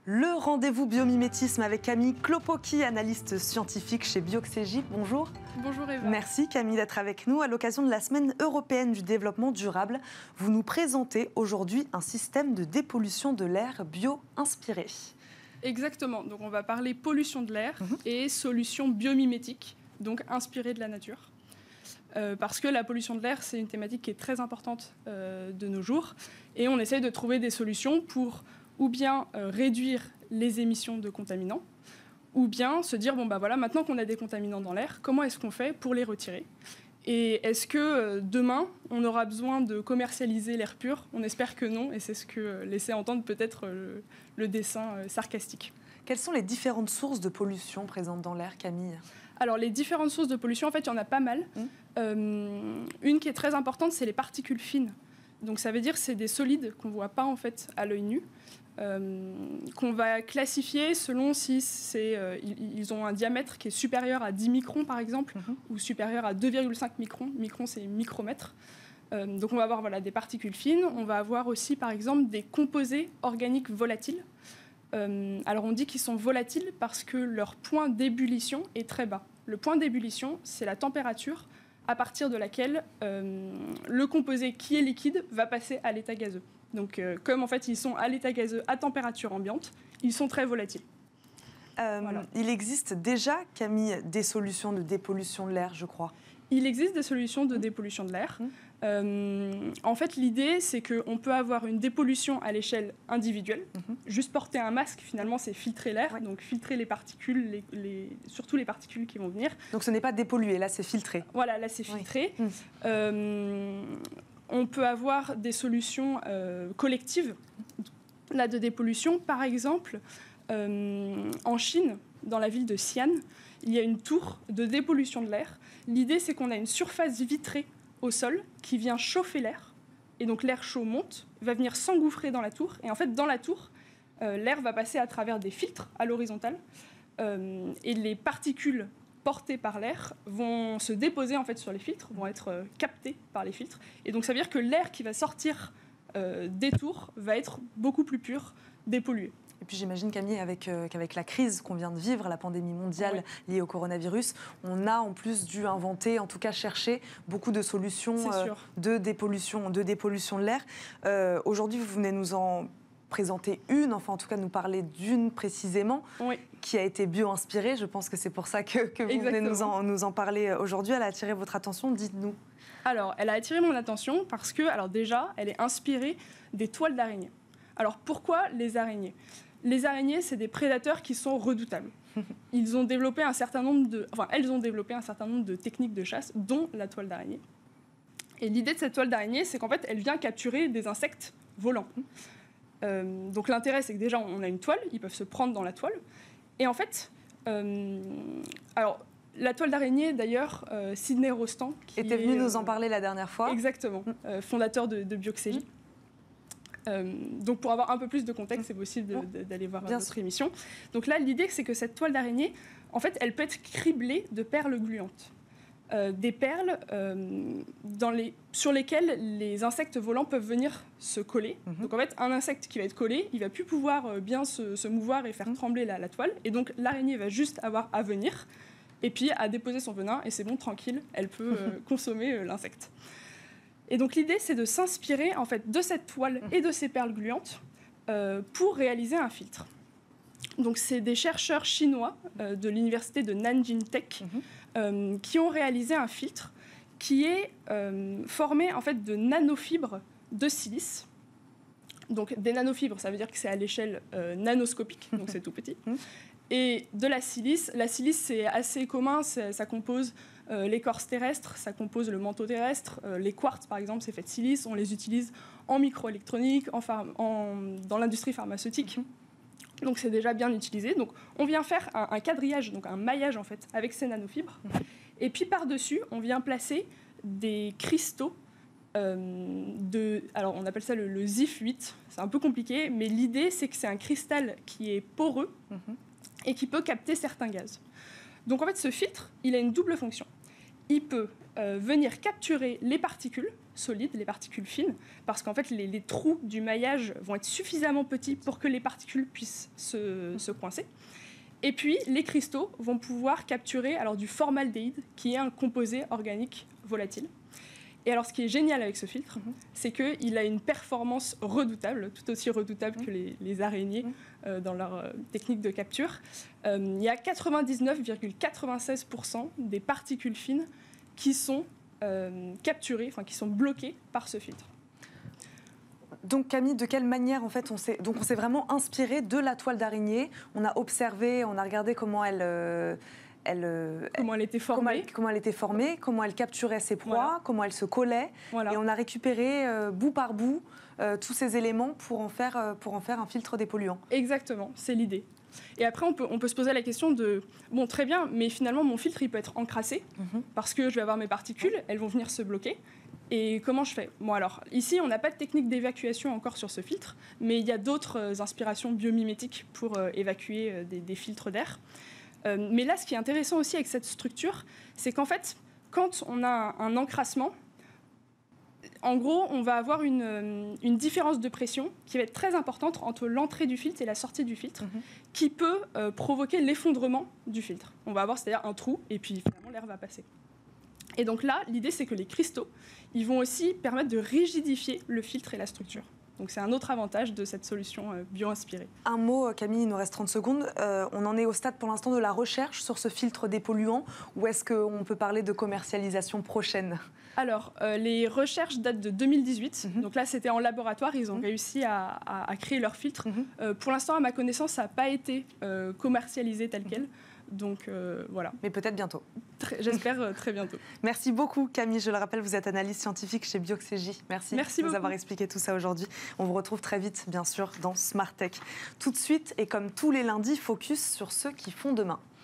Le rendez-vous biomimétisme avec Camille Klopoki, analyste scientifique chez Bioxégie. Bonjour. Bonjour Eva. Merci Camille d'être avec nous. À l'occasion de la Semaine européenne du développement durable, vous nous présentez aujourd'hui un système de dépollution de l'air bio-inspiré. Exactement. Donc on va parler pollution de l'air et solutions biomimétiques, donc inspirées de la nature. Parce que la pollution de l'air, c'est une thématique qui est très importante de nos jours. Et on essaye de trouver des solutions pour ou bien réduire les émissions de contaminants, ou bien se dire, bon bah voilà, maintenant qu'on a des contaminants dans l'air, comment est-ce qu'on fait pour les retirer ? Et est-ce que demain, on aura besoin de commercialiser l'air pur ? On espère que non, et c'est ce que laissait entendre peut-être le dessin sarcastique. Quelles sont les différentes sources de pollution présentes dans l'air, Camille ? Alors, les différentes sources de pollution, en fait, il y en a pas mal. Une qui est très importante, c'est les particules fines. Donc, ça veut dire que c'est des solides qu'on ne voit pas, en fait, à l'œil nu, qu'on va classifier selon si ils ont un diamètre qui est supérieur à 10 microns, par exemple, ou supérieur à 2,5 microns. Microns, c'est micromètre. Donc, on va avoir des particules fines. On va avoir aussi, par exemple, des composés organiques volatiles. Alors on dit qu'ils sont volatiles parce que leur point d'ébullition est très bas. Le point d'ébullition, c'est la température à partir de laquelle le composé qui est liquide va passer à l'état gazeux. Donc comme en fait ils sont à l'état gazeux à température ambiante, ils sont très volatiles. Voilà. Il existe déjà, Camille, des solutions de dépollution de l'air, je crois. Il existe des solutions de dépollution de l'air. En fait, l'idée, c'est qu'on peut avoir une dépollution à l'échelle individuelle. Juste porter un masque, finalement, c'est filtrer l'air, donc filtrer les particules, surtout les particules qui vont venir. Donc ce n'est pas dépollué, là, c'est filtré. Voilà, là, c'est filtré. On peut avoir des solutions collectives là, de dépollution. Par exemple, en Chine, dans la ville de Xi'an, il y a une tour de dépollution de l'air. L'idée, c'est qu'on a une surface vitrée au sol qui vient chauffer l'air. Et donc l'air chaud monte, va venir s'engouffrer dans la tour. Et en fait, dans la tour, l'air va passer à travers des filtres à l'horizontale. Et les particules portées par l'air vont se déposer en fait, sur les filtres, vont être captées par les filtres. Et donc ça veut dire que l'air qui va sortir des tours va être beaucoup plus pur, dépollué. Et puis j'imagine, Camille, qu'avec la crise qu'on vient de vivre, la pandémie mondiale liée au coronavirus, on a en plus dû inventer, en tout cas chercher, beaucoup de solutions de dépollution de l'air. Aujourd'hui, vous venez nous en présenter une, enfin en tout cas nous parler d'une précisément, qui a été bio-inspirée. Je pense que c'est pour ça que vous venez nous en parler aujourd'hui. Elle a attiré votre attention, dites-nous. Alors, elle a attiré mon attention parce que, alors déjà, elle est inspirée des toiles d'araignée. Alors pourquoi les araignées ? Les araignées, c'est des prédateurs qui sont redoutables. Elles ont développé un certain nombre de techniques de chasse, dont la toile d'araignée. Et l'idée de cette toile d'araignée, c'est qu'en fait, elle vient capturer des insectes volants. Donc l'intérêt, c'est que déjà, on a une toile, ils peuvent se prendre dans la toile. Et en fait, alors, la toile d'araignée, d'ailleurs, Sidney Rostand, qui était venu nous en parler la dernière fois. Exactement, fondateur de Bioxégie. Donc pour avoir un peu plus de contexte, c'est possible d'aller voir notre émission. Donc là, l'idée, c'est que cette toile d'araignée, en fait, elle peut être criblée de perles gluantes. Des perles sur lesquelles les insectes volants peuvent venir se coller. Donc en fait, un insecte qui va être collé, il ne va plus pouvoir bien se mouvoir et faire trembler la toile. Et donc l'araignée va juste avoir à venir et puis à déposer son venin, et c'est bon, tranquille, elle peut consommer l'insecte. Et donc l'idée, c'est de s'inspirer en fait, de cette toile et de ces perles gluantes pour réaliser un filtre. Donc c'est des chercheurs chinois de l'université de Nanjing Tech qui ont réalisé un filtre qui est formé en fait, de nanofibres de silice. Donc des nanofibres, ça veut dire que c'est à l'échelle nanoscopique, donc c'est tout petit. Et de la silice, c'est assez commun, ça compose l'écorce terrestre, ça compose le manteau terrestre, les quartz par exemple, c'est fait de silice, on les utilise en microélectronique, dans l'industrie pharmaceutique. Donc c'est déjà bien utilisé. Donc on vient faire un quadrillage, donc un maillage en fait, avec ces nanofibres. Et puis par-dessus, on vient placer des cristaux alors on appelle ça le ZIF8, c'est un peu compliqué, mais l'idée c'est que c'est un cristal qui est poreux et qui peut capter certains gaz. Donc en fait ce filtre, il a une double fonction. il peut venir capturer les particules solides, les particules fines, parce qu'en fait, les trous du maillage vont être suffisamment petits pour que les particules puissent se coincer. Et puis, les cristaux vont pouvoir capturer alors, du formaldéhyde, qui est un composé organique volatile. Et alors, ce qui est génial avec ce filtre, c'est qu'il a une performance redoutable, tout aussi redoutable que les araignées dans leur technique de capture. Il y a 99,96% des particules fines qui sont capturées, enfin qui sont bloquées par ce filtre. Donc Camille, de quelle manière en fait on s'est vraiment inspiré de la toile d'araignée. On a observé, on a regardé comment elle était formée, comment elle capturait ses proies, comment elle se collait, et on a récupéré bout par bout tous ces éléments pour en faire un filtre dépolluant. Exactement, c'est l'idée. Et après, on peut se poser la question de, bon, très bien, mais finalement, mon filtre, il peut être encrassé, parce que je vais avoir mes particules, elles vont venir se bloquer. Et comment je fais? Bon, alors, ici, on n'a pas de technique d'évacuation encore sur ce filtre, mais il y a d'autres inspirations biomimétiques pour évacuer des filtres d'air. Mais là, ce qui est intéressant aussi avec cette structure, c'est qu'en fait, quand on a un encrassement, en gros, on va avoir une différence de pression qui va être très importante entre l'entrée du filtre et la sortie du filtre, qui peut provoquer l'effondrement du filtre. On va avoir, c'est-à-dire un trou, et puis finalement, l'air va passer. Et donc là, l'idée, c'est que les cristaux, ils vont aussi permettre de rigidifier le filtre et la structure. Donc c'est un autre avantage de cette solution bio-inspirée. Un mot, Camille, il nous reste 30 secondes. On en est au stade pour l'instant de la recherche sur ce filtre dépolluant, ou est-ce qu'on peut parler de commercialisation prochaine? Alors, les recherches datent de 2018. Donc là, c'était en laboratoire. Ils ont réussi à créer leur filtre. Pour l'instant, à ma connaissance, ça n'a pas été commercialisé tel quel. Donc voilà. Mais peut-être bientôt. J'espère très bientôt. Merci beaucoup Camille. Je le rappelle, vous êtes analyste scientifique chez Bioxégie. Merci de nous avoir expliqué tout ça aujourd'hui. On vous retrouve très vite, bien sûr, dans Smart Tech. Tout de suite, et comme tous les lundis, focus sur ceux qui font demain.